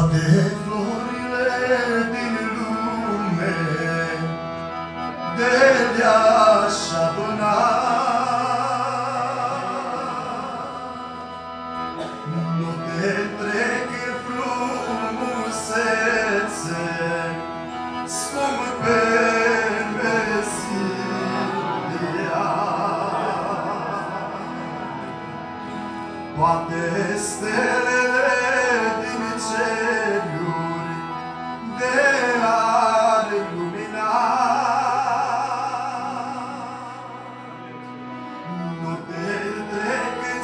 Toate florile din lume de le-aș aduna, nu te trec frumusețe, scumpe Mesia. Toate stelele din ceruri de ar lumina, nu te trec în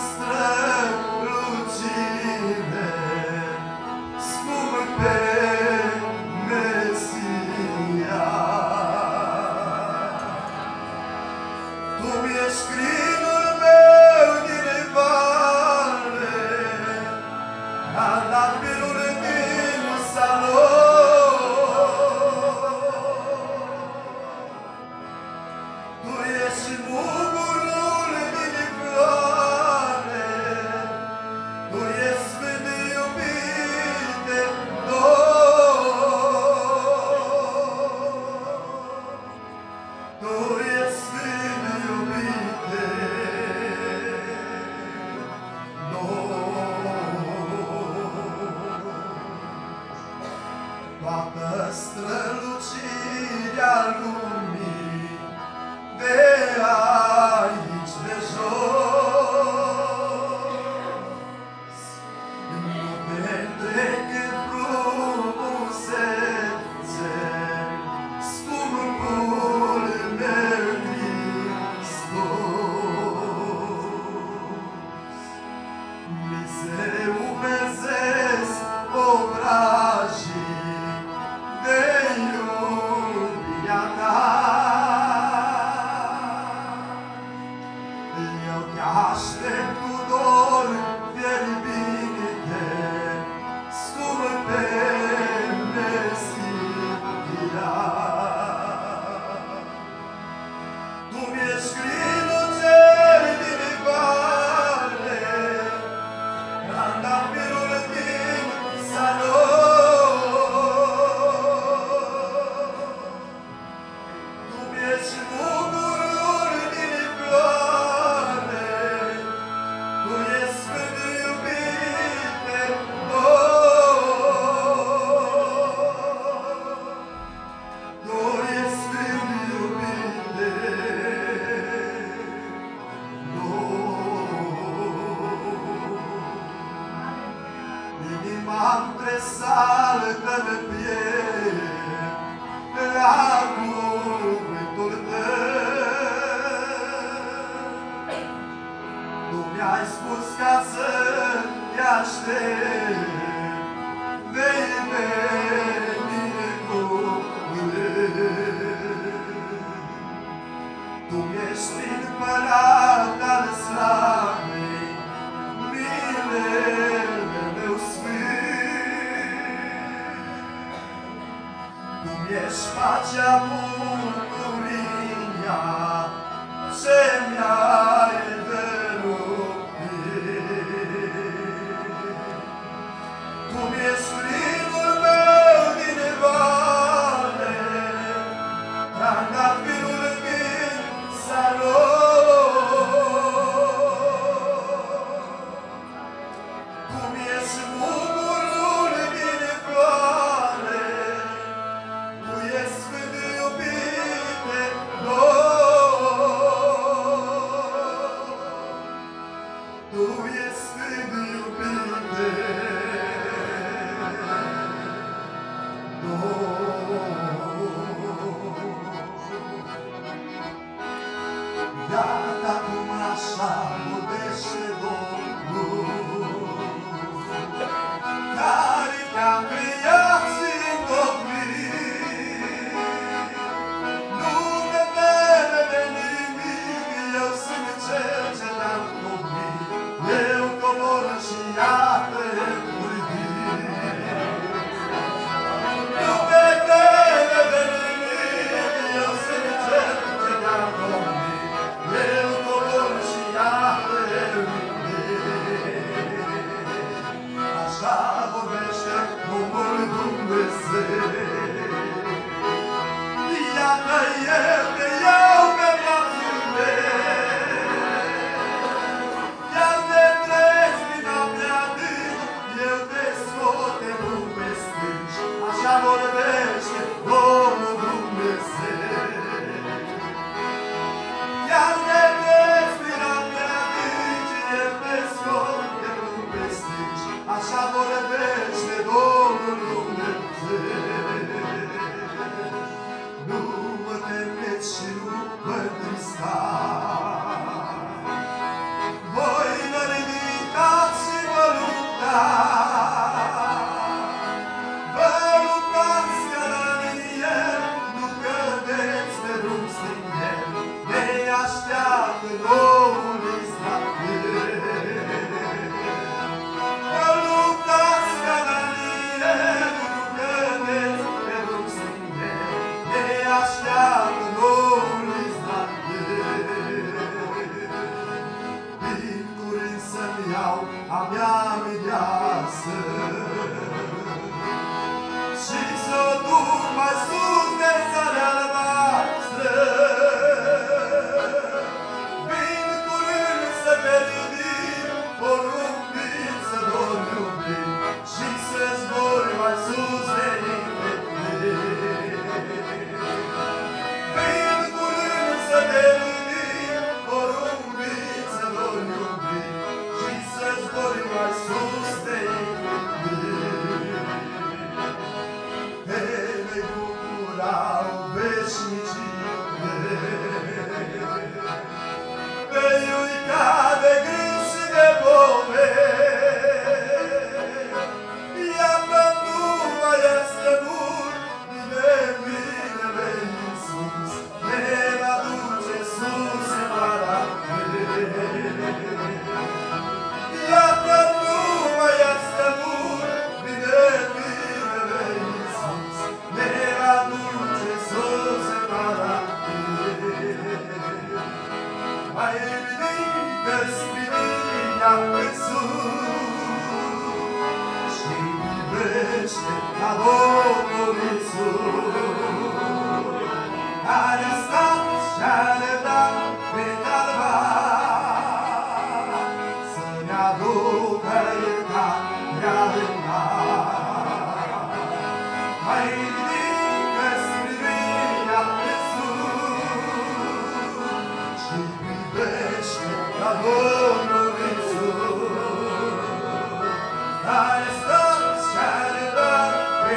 strălucire, scumpe Mesia. Tu mi-ești crinul meu din vale, Andapirul din salon. Tu ești mugurul din floare, Tu ești sfânt iubite Domn, Tu ești sfânt iubite toată strălucirea lumii de aici de jos, nu te trec în frumusețe, scumpul meu Hristos. Mi se umezesc obrajii de iubirea ta. Eu te aștept cu dor fierbinte, scumpe Mesia. Tu mi-ești crinul cel din vale, Andapirul din salon. Tu mi-ești mugurul din floare, Tu ești sfânt iubite Domn, Tu ești sfânt iubite Domn. Inima-mi tresaltă-n piept la cuvântul Tău. Tu mi-ai spus ca să te aștept, vei veni cu curând. Tu mi-ești împărat al slavei, milele meu sfânt. Tu mi-ești pacea, bucuria ce mi-ai dăruit. Tu mi-ești crinul meu din vale, Andapirul din salon. Tu mi-ești mugurul din floare, Tu ești sfânt iubite Domn, Tu ești sfânt iubite Domn. Iată acum așa vorbește Domnul, care te-a creat în copii. Nu ne teme de nimic, eu sunt cel ce te-am copii, eu cobor și iată-i purghi. Nu te Așa vorbește Domnul Dumnezeu. Iar de vezi prin apele adânci, El te scoate pe stânci. Așa vorbește Domnul Dumnezeu. Nu mă temeți și nu vă întrista. Voi vă ridicați și vă luptați. A mea mireasă și s-o duc mai sus de țara albastră. Vin curând să te iubim, porumbit să dor iubim și să zbori mai sus de infinit. Vin curând să te iubim, porumbit să dor iubim și să zbori mai sus de infinit. Te vei bucura o veșnicie, vei uita de griji și de poveri. Iată nu mai este mult, bine, binele Iisus ne va duce sus în paradis. Iată nu mai este mult, bine, binele Iisus ne va duce sus în paradis. Mai ridică-ți privirea în sus și privește la Domnul Iisus, care a stat și-a iertat pe calvar, să-ne aducă iertarea în har. Mai ridică-ți privirea în sus și privește la Domnul Iisus, care stă și-a iertat pe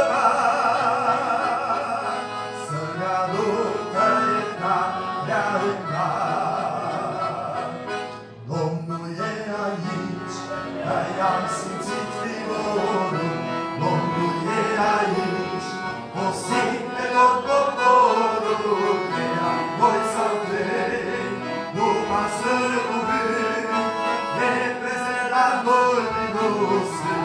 calvar, să-ne aducă iertarea în har. Domnul e aici, că i-am simțit fiorul. Domnul e aici, o simte tot poporul. De a voi sau trei, nu pasă cuvânt, e prezent la noi din